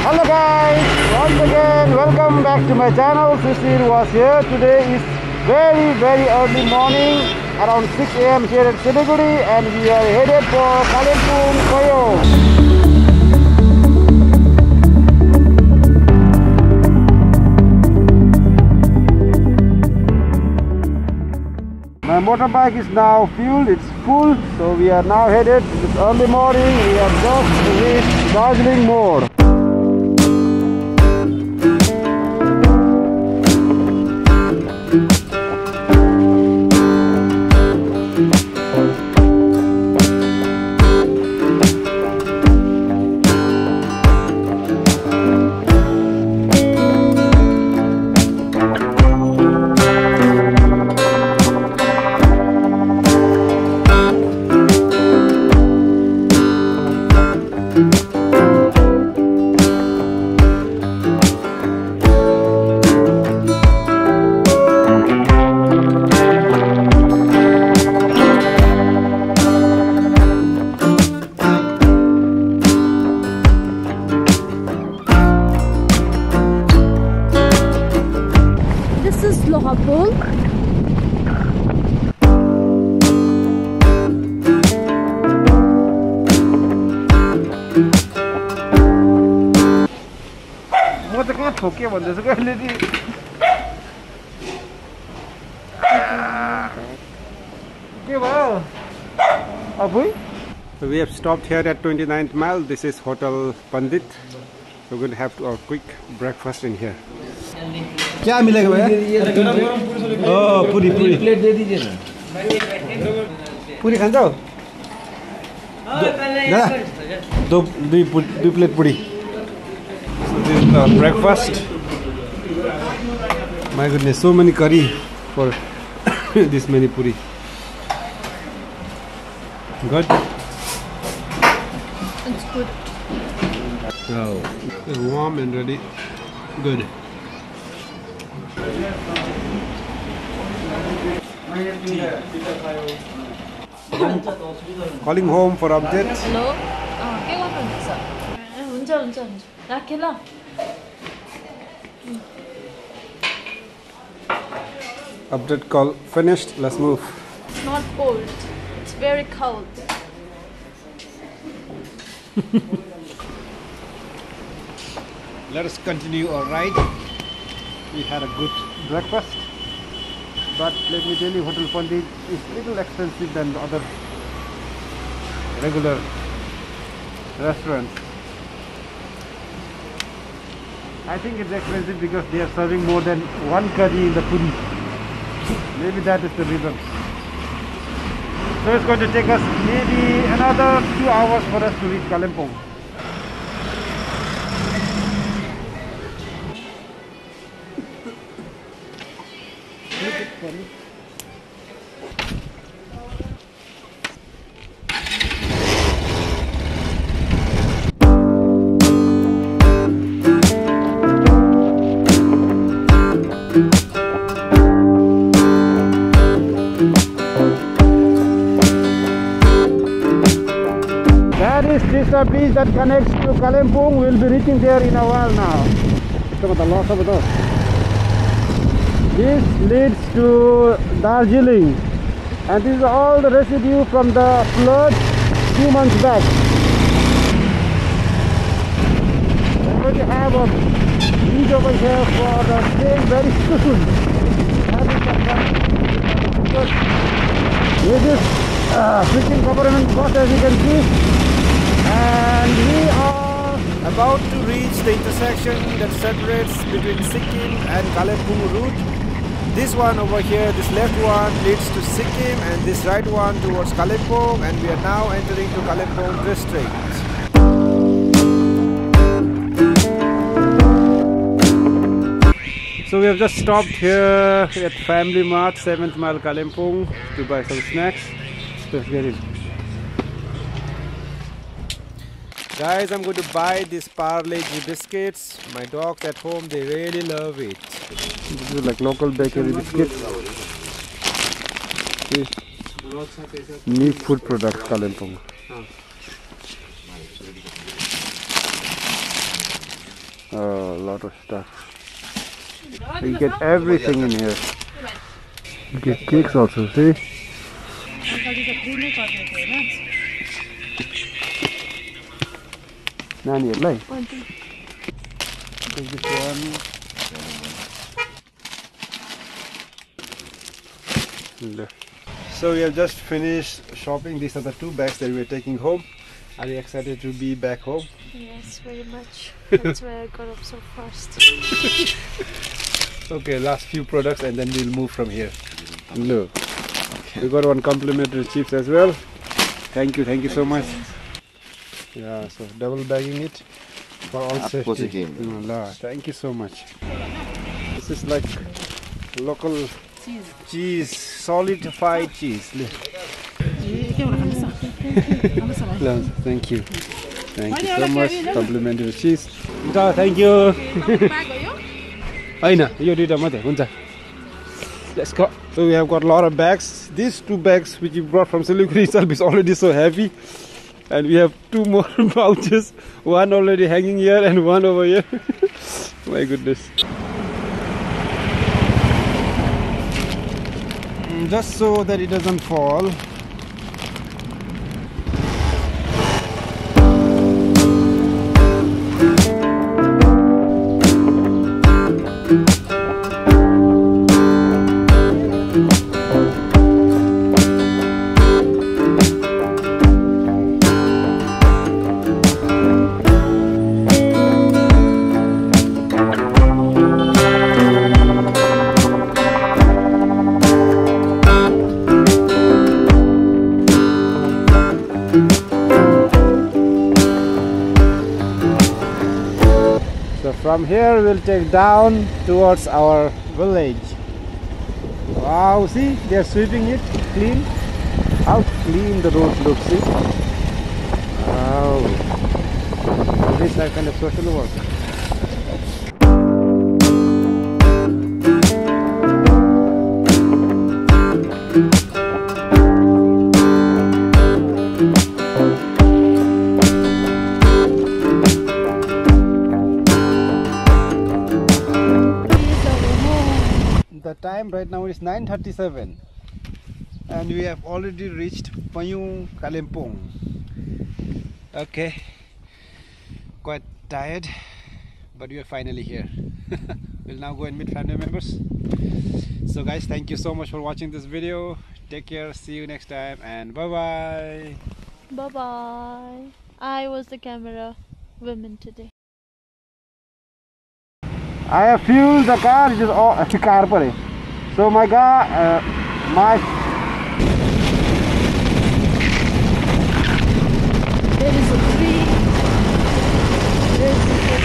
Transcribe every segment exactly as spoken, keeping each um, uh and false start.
Hello guys, once again welcome back to my channel. Sisir was here. Today is very very early morning, around six A M here at Siliguri, and we are headed for Kalimpong Paiyong. My motorbike is now fueled, it's full, so we are now headed. It's early morning, we have just reached Darjeeling Mode. Okay, but there's a good lady. Okay, wow. Abui? So we have stopped here at twenty-ninth mile. This is Hotel Pandit. We're going to have to our quick breakfast in here. क्या मिलेगा भैया? ओह पूरी पूरी plate दे दीजिए ना. पूरी खाना हो? दो दो दो प्लेट पूरी. So this is the breakfast. My goodness, so many curry for this many puri. Good. It's good. Oh, it's warm and ready. Good. Calling home for update. Hello. Ah, 깨고는 있어. 운전 운전 운전. 야, 킬러. Update call finished. Let's move. It's not cold. It's very cold. Let us continue our ride. We had a good breakfast, but let me tell you, Hotel Pandit is a little expensive than the other regular restaurants. I think it's expensive because they are serving more than one curry in the puri. Maybe that is the reason. So it's going to take us maybe another two hours for us to reach Kalimpong. This is a beach that connects to Kalimpong. We'll be reaching there in a while now. This leads to Darjeeling, and this is all the residue from the flood two months back. We're going to have a beach over here for the stay very soon. This is uh, freaking government cost, as you can see. And we are about to reach the intersection that separates between Sikkim and Kalimpong route. This one over here, this left one leads to Sikkim, and this right one towards Kalimpong, and we are now entering to Kalimpong district. So we have just stopped here at Family Mart, seventh mile Kalimpong, to buy some snacks. Let's get in. Guys, I'm going to buy these Parle biscuits. My dogs at home, they really love it. This is like local bakery biscuits. Okay. New food products, Kalimpong. Oh, a lot of stuff. You get everything in here. You get cakes also, see? Nani, like? Take this one. So we have just finished shopping. These are the two bags that we are taking home. Are you excited to be back home? Yes, very much. That's why I got up so fast. Okay, last few products and then we'll move from here. Look, okay. We got one complimentary chips as well. Thank you, thank you so much. Yeah, so double bagging it for all safety. Thank you so much. This is like local cheese, cheese solidified cheese. Thank you. Thank you so much. Complimentary cheese. Thank you. Let's go. So we have got a lot of bags. These two bags which you brought from Siliguri itself is already so heavy. And we have two more pouches. One already hanging here and one over here. My goodness. Just so that it doesn't fall. From here we'll take down towards our village. Wow, see, they are sweeping it clean. How clean the road looks, see? Wow. This is like kind of social work. The time right now is nine thirty-seven and we have already reached Paiyong, Kalimpong. Okay, quite tired, but we are finally here. We'll now go and meet family members. So guys, thank you so much for watching this video. Take care, see you next time, and bye bye. Bye bye. I was the camera woman today. I have fueled the car, it is all the car. So my car, uh, my there is a tree. There's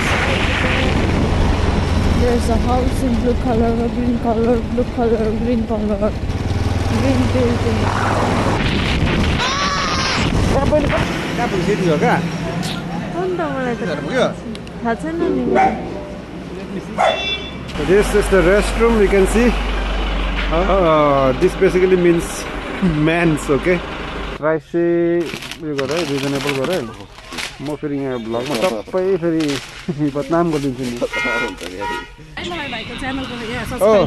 a, there's a house in blue color, green color, blue color, green color, green building. So this is the restroom, you can see. Uh, this basically means men's, okay? Try say you got right, reasonable got right. More feeling a blog. Top pay very but naam got into me. Oh,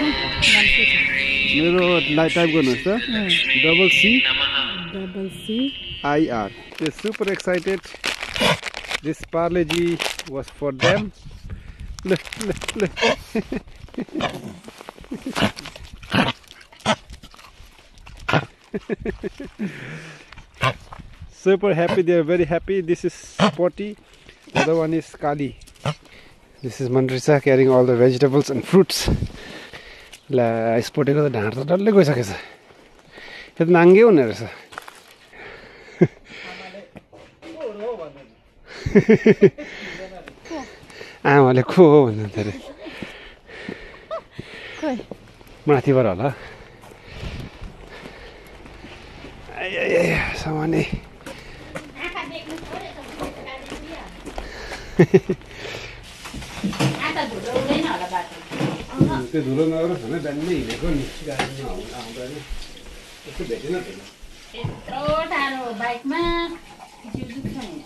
night time going to double C double C I R. They're super excited. This Parle-G was for them. Look, look, look. Super happy, they are very happy. This is Spotty, the other one is Kali. This is Mandrisa carrying all the vegetables and fruits. La Spotty ko ta dhar ta dalle gaisakech. Yo nange hune रहेछ. आमाले को हो भन्नु रे खोइ माथिबाट होला आइ आइ आइ सामाने आता धुलो हुँदैन होला बाटो त्यो धुलो नगरोस् भने दामी हिँडेको नि गाडी नआउँदैन त्यस्तो भेटिन त्यत्रो टाढो बाइकमा जिउ दुख्छ नि